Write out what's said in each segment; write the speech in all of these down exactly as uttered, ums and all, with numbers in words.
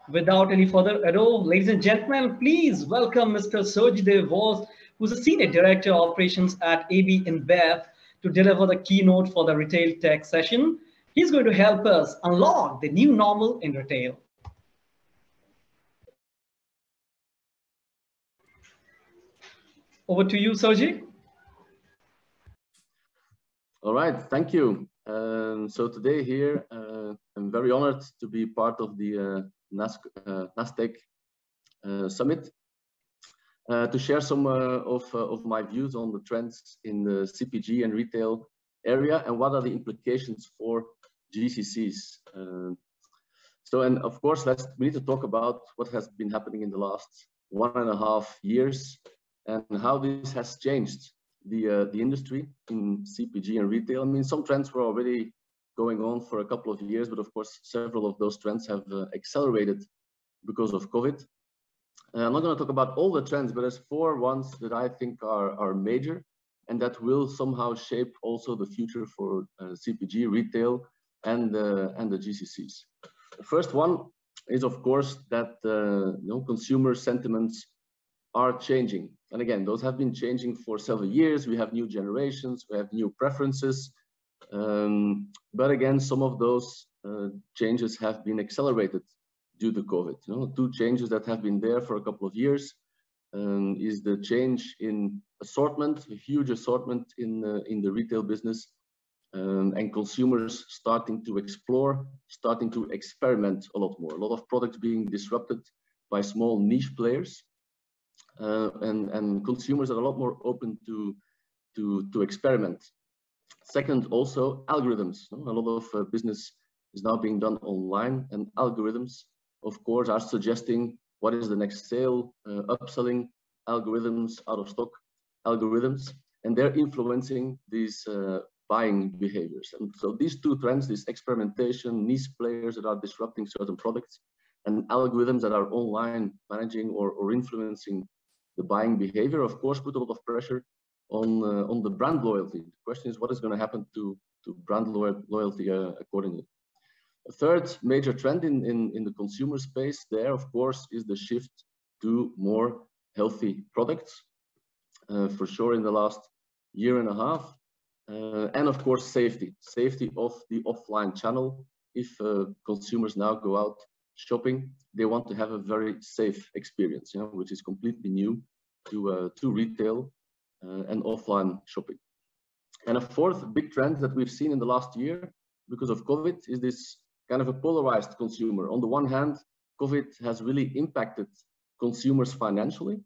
Without any further ado, ladies and gentlemen, please welcome Mister Sergey DeVos, who's a Senior Director of Operations at A B InBev, to deliver the keynote for the Retail Tech session. He's going to help us unlock the new normal in retail. Over to you, Sergey. All right, thank you. Um, so today here, uh, I'm very honored to be part of the uh, NAS, uh, NASDAQ uh, Summit uh, to share some uh, of, uh, of my views on the trends in the C P G and retail area and what are the implications for G C Cs. Uh, so, and of course, let's, we need to talk about what has been happening in the last one and a half years and how this has changed the uh, the industry in C P G and retail. I mean, some trends were already going on for a couple of years, but of course, several of those trends have uh, accelerated because of COVID. Uh, I'm not going to talk about all the trends, but there's four ones that I think are, are major and that will somehow shape also the future for uh, C P G, retail, and, uh, and the G C Cs. The first one is, of course, that uh, you know, consumer sentiments are changing. And again, those have been changing for several years. We have new generations, we have new preferences. Um, but again, some of those uh, changes have been accelerated due to COVID. You know, two changes that have been there for a couple of years um, is the change in assortment, a huge assortment in, uh, in the retail business, um, and consumers starting to explore, starting to experiment a lot more. A lot of products being disrupted by small niche players. Uh, and, and consumers are a lot more open to, to, to experiment. Second, also algorithms. A lot of uh, business is now being done online, and algorithms, of course, are suggesting what is the next sale, uh, upselling algorithms, out of stock algorithms, and they're influencing these uh, buying behaviors. And so these two trends, this experimentation, niche players that are disrupting certain products, and algorithms that are online managing or, or influencing the buying behavior, of course, put a lot of pressure on uh, on the brand loyalty. The question is, what is going to happen to to brand lo loyalty uh, accordingly? A third major trend in, in in the consumer space there, of course, is the shift to more healthy products. Uh, for sure, in the last year and a half, uh, and of course, safety, safety of the offline channel. If uh, consumers now go out shopping, they want to have a very safe experience, you know, which is completely new to uh, to retail uh, and offline shopping. And a fourth big trend that we've seen in the last year because of COVID is this kind of a polarized consumer. On the one hand, COVID has really impacted consumers financially,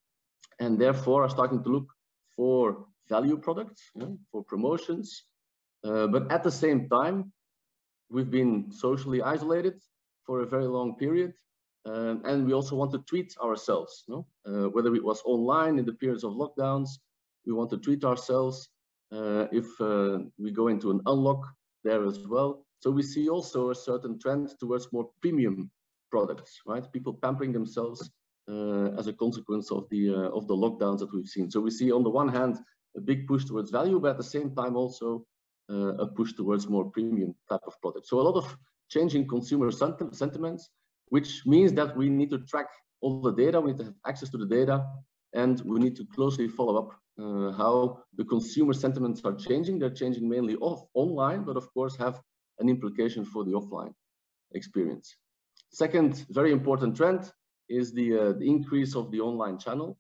and therefore are starting to look for value products, you know, for promotions. Uh, but at the same time, we've been socially isolated for a very long period, um, and we also want to treat ourselves, no? uh, whether it was online in the periods of lockdowns, we want to treat ourselves uh, if uh, we go into an unlock there as well. So we see also a certain trend towards more premium products, right? People pampering themselves uh, as a consequence of the uh, of the lockdowns that we've seen. So we see on the one hand a big push towards value, but at the same time also uh, a push towards more premium type of products. So a lot of changing consumer senti sentiments, which means that we need to track all the data, we need to have access to the data, and we need to closely follow up uh, how the consumer sentiments are changing. They're changing mainly off online, but of course have an implication for the offline experience. Second very important trend is the, uh, the increase of the online channel.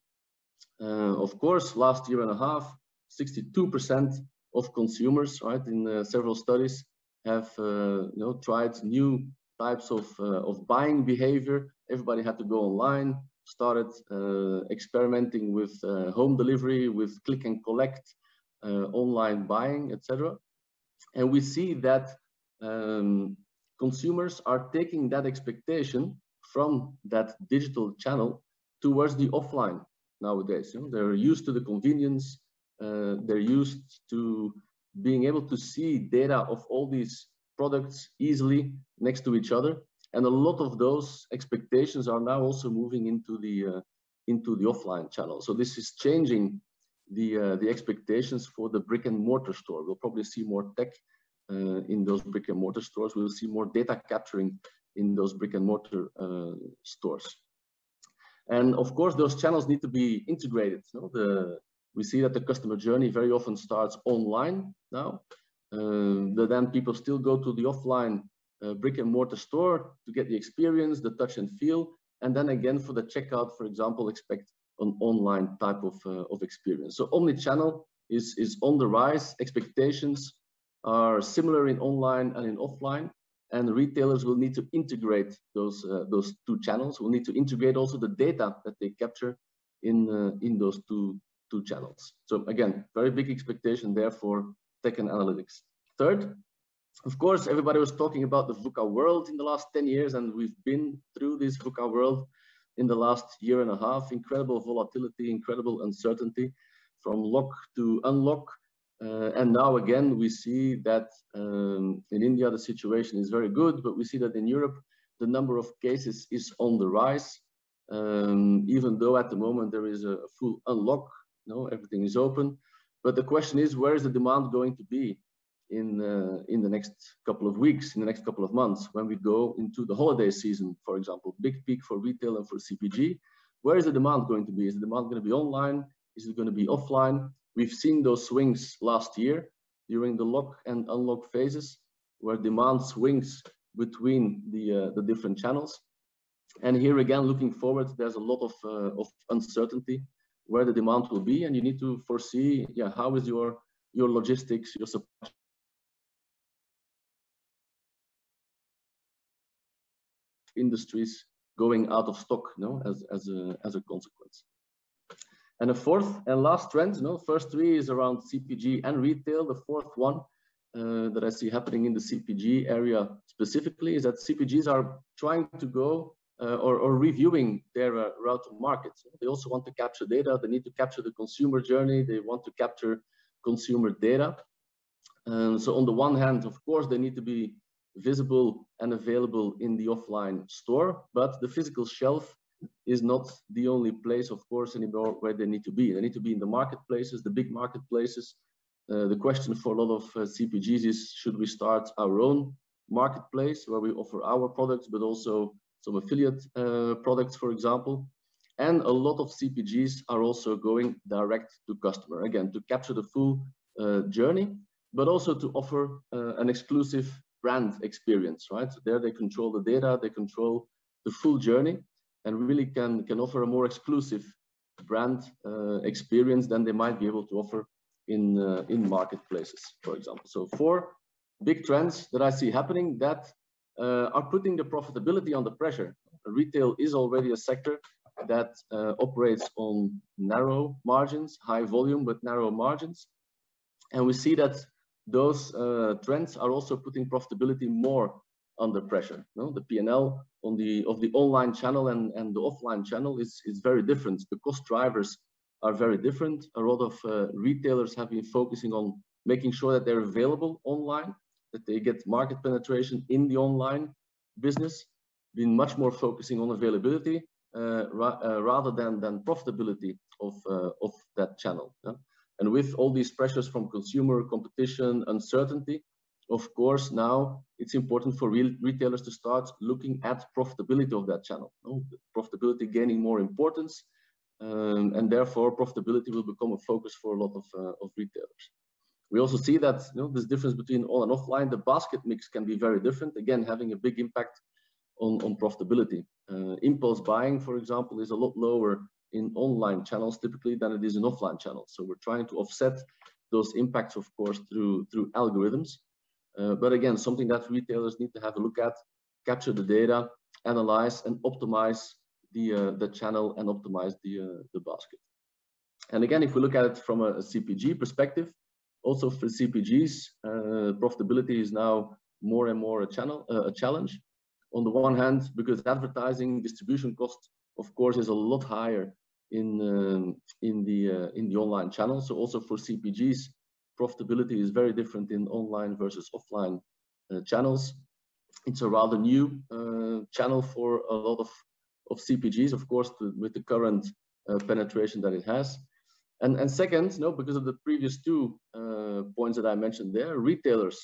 Uh, of course, last year and a half, sixty-two percent of consumers, right, in uh, several studies, have uh, you know, tried new types of, uh, of buying behavior. Everybody had to go online, started uh, experimenting with uh, home delivery, with click and collect, uh, online buying, et cetera. And we see that um, consumers are taking that expectation from that digital channel towards the offline nowadays. You know, they're used to the convenience, uh, they're used to being able to see data of all these products easily next to each other, and a lot of those expectations are now also moving into the uh, into the offline channel. So this is changing the uh, the expectations for the brick and mortar store. We'll probably see more tech uh, in those brick and mortar stores. We'll see more data capturing in those brick and mortar uh, stores. And of course, those channels need to be integrated. You know, the, we see that the customer journey very often starts online now, uh, but then people still go to the offline uh, brick and mortar store to get the experience, the touch and feel, and then again for the checkout, for example, expect an online type of, uh, of experience. So omni-channel is, is on the rise. Expectations are similar in online and in offline, and retailers will need to integrate those, uh, those two channels. We'll need to integrate also the data that they capture in, uh, in those two, two channels. So again, very big expectation there for tech and analytics. Third, of course, everybody was talking about the VUCA world in the last ten years, and we've been through this VUCA world in the last year and a half. Incredible volatility, incredible uncertainty from lock to unlock. Uh, and now again, we see that um, in India, the situation is very good, but we see that in Europe, the number of cases is on the rise. Um, even though at the moment there is a full unlock, you know, everything is open. But the question is, where is the demand going to be in, uh, in the next couple of weeks, in the next couple of months, when we go into the holiday season, for example, big peak for retail and for C P G? Where is the demand going to be? Is the demand going to be online? Is it going to be offline? We've seen those swings last year during the lock and unlock phases, where demand swings between the, uh, the different channels. And here again, looking forward, there's a lot of, uh, of uncertainty where the demand will be, and you need to foresee, yeah, how is your, your logistics, your supply industries going out of stock, you know, as, as, a, as a consequence. And the fourth and last trend, you know, first three is around C P G and retail. The fourth one uh, that I see happening in the C P G area specifically is that C P Gs are trying to go uh, or, or reviewing their uh, route to market. They also want to capture data. They need to capture the consumer journey. They want to capture consumer data. Um, so on the one hand, of course, they need to be visible and available in the offline store, but the physical shelf is not the only place, of course, anymore where they need to be. They need to be in the marketplaces, the big marketplaces. Uh, the question for a lot of uh, C P Gs is, should we start our own marketplace where we offer our products, but also some affiliate uh, products, for example? And a lot of C P Gs are also going direct to customer, again, to capture the full uh, journey, but also to offer uh, an exclusive brand experience, right? So there they control the data, they control the full journey, and really can, can offer a more exclusive brand uh, experience than they might be able to offer in, uh, in marketplaces, for example. So four big trends that I see happening that uh, are putting the profitability under pressure. Retail is already a sector that uh, operates on narrow margins, high volume, but narrow margins. And we see that those uh, trends are also putting profitability more under pressure. No? The P and L on the of the online channel and, and the offline channel is, is very different. The cost drivers are very different. A lot of uh, retailers have been focusing on making sure that they're available online, that they get market penetration in the online business, been much more focusing on availability uh, ra uh, rather than, than profitability of, uh, of that channel. Yeah? And with all these pressures from consumer competition, uncertainty, of course, now it's important for real retailers to start looking at profitability of that channel. You know, profitability gaining more importance, um, and therefore profitability will become a focus for a lot of, uh, of retailers. We also see that, you know, this difference between on and offline, the basket mix can be very different, again, having a big impact on, on profitability. Uh, impulse buying, for example, is a lot lower in online channels typically than it is in offline channels. So we're trying to offset those impacts, of course, through, through algorithms. Uh, but again, something that retailers need to have a look at, capture the data, analyze and optimize the, uh, the channel and optimize the, uh, the basket. And again, if we look at it from a, a C P G perspective, also for C P Gs, uh, profitability is now more and more a, channel, uh, a challenge. On the one hand, because advertising distribution cost, of course, is a lot higher in, um, in, the, uh, in the online channel. So also for C P Gs, profitability is very different in online versus offline uh, channels. It's a rather new uh, channel for a lot of, of C P Gs, of course, to, with the current uh, penetration that it has. And, and second, you know, because of the previous two uh, points that I mentioned there, retailers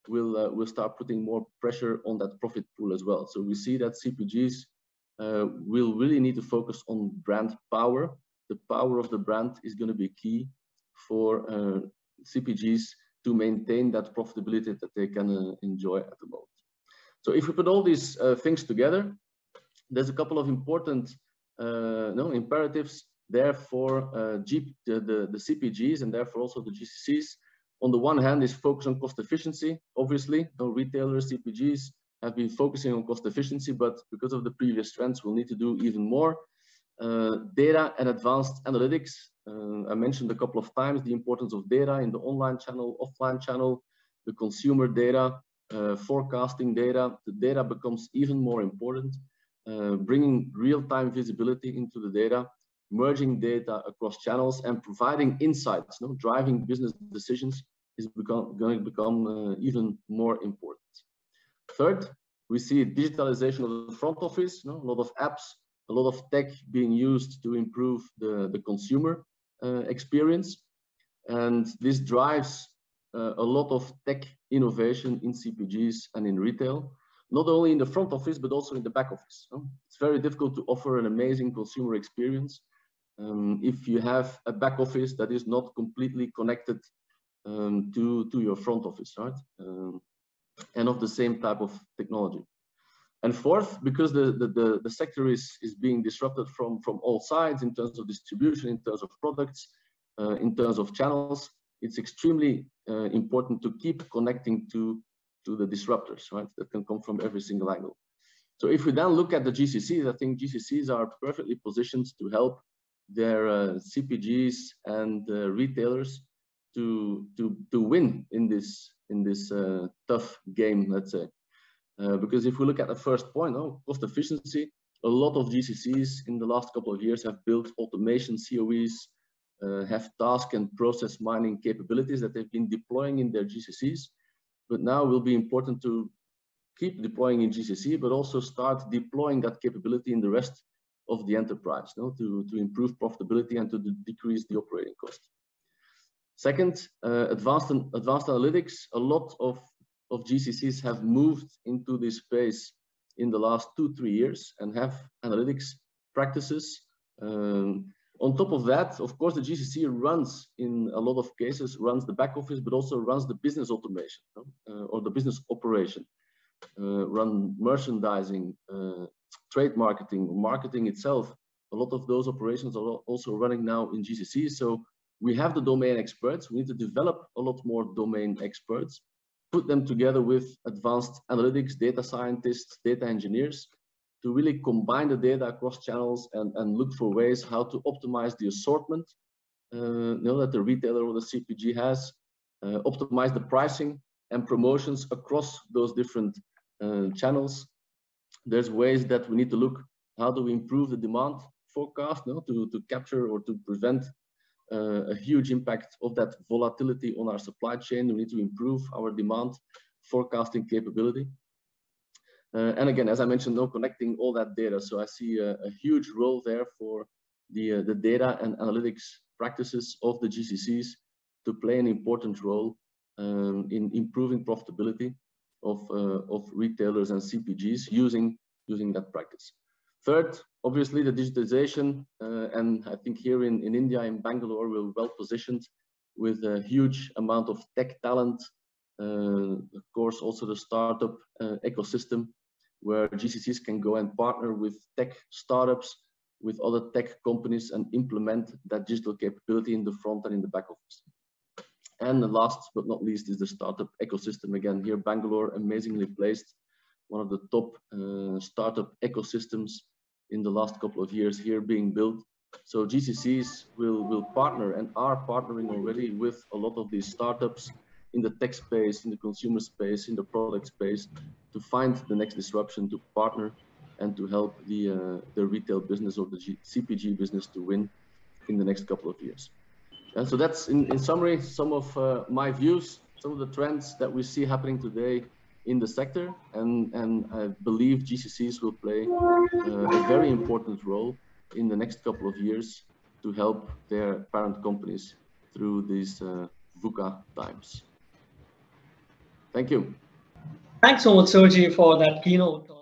will uh, will start putting more pressure on that profit pool as well. So we see that C P Gs uh, will really need to focus on brand power. The power of the brand is going to be key for uh, C P Gs to maintain that profitability that they can uh, enjoy at the moment. So if we put all these uh, things together, there's a couple of important uh, no, imperatives there for uh, G the, the, the C P Gs and therefore also the G C Cs. On the one hand is focus on cost efficiency. Obviously, no retailers, C P Gs have been focusing on cost efficiency, but because of the previous trends, we'll need to do even more. Uh, data and advanced analytics. Uh, I mentioned a couple of times the importance of data in the online channel, offline channel, the consumer data, uh, forecasting data. The data becomes even more important. Uh, bringing real-time visibility into the data, merging data across channels, and providing insights, no, driving business decisions is become, going to become uh, even more important. Third, we see digitalization of the front office, no, a lot of apps, a lot of tech being used to improve the, the consumer uh, experience. And this drives uh, a lot of tech innovation in C P Gs and in retail, not only in the front office, but also in the back office. No? It's very difficult to offer an amazing consumer experience um, if you have a back office that is not completely connected um, to, to your front office, right? Um, and of the same type of technology. And fourth, because the, the, the, the sector is, is being disrupted from, from all sides in terms of distribution, in terms of products, uh, in terms of channels, it's extremely uh, important to keep connecting to, to the disruptors, right? That can come from every single angle. So if we then look at the G C Cs, I think G C Cs are perfectly positioned to help their uh, C P Gs and uh, retailers to, to, to win in this, in this uh, tough game, let's say. Uh, because if we look at the first point, oh, cost efficiency, a lot of G C Cs in the last couple of years have built automation C O Es, uh, have task and process mining capabilities that they've been deploying in their G C Cs. But now it will be important to keep deploying in G C C, but also start deploying that capability in the rest of the enterprise, no, to, to improve profitability and to decrease the operating cost. Second, uh, advanced, advanced analytics, a lot of of G C Cs have moved into this space in the last two, three years and have analytics practices. Um, on top of that, of course, the G C C runs, in a lot of cases, runs the back office, but also runs the business automation no? uh, or the business operation, uh, run merchandising, uh, trade marketing, marketing itself. A lot of those operations are also running now in G C C. So we have the domain experts. We need to develop a lot more domain experts, put them together with advanced analytics, data scientists, data engineers, to really combine the data across channels and, and look for ways how to optimize the assortment uh, you know, that the retailer or the C P G has, uh, optimize the pricing and promotions across those different uh, channels. There's ways that we need to look, how do we improve the demand forecast no, to, to capture or to prevent Uh, a huge impact of that volatility on our supply chain. We need to improve our demand forecasting capability. Uh, and again, as I mentioned, no, connecting all that data. So I see a, a huge role there for the, uh, the data and analytics practices of the G C Cs to play an important role um, in improving profitability of, uh, of retailers and C P Gs using, using that practice. Third, obviously the digitization, uh, and I think here in, in India, in Bangalore, we're well positioned with a huge amount of tech talent. Uh, of course, also the startup uh, ecosystem where G C Cs can go and partner with tech startups, with other tech companies and implement that digital capability in the front and in the back office. And the last but not least is the startup ecosystem. Again, here Bangalore, amazingly placed, one of the top uh, startup ecosystems in the last couple of years here being built. So G C Cs will, will partner and are partnering already with a lot of these startups in the tech space, in the consumer space, in the product space, to find the next disruption, to partner and to help the, uh, the retail business or the G C P G business to win in the next couple of years. And so that's in, in summary, some of uh, my views, some of the trends that we see happening today in the sector, and, and I believe G C Cs will play uh, a very important role in the next couple of years to help their parent companies through these uh, VUCA times. Thank you. Thanks so much, Sergi, for that keynote.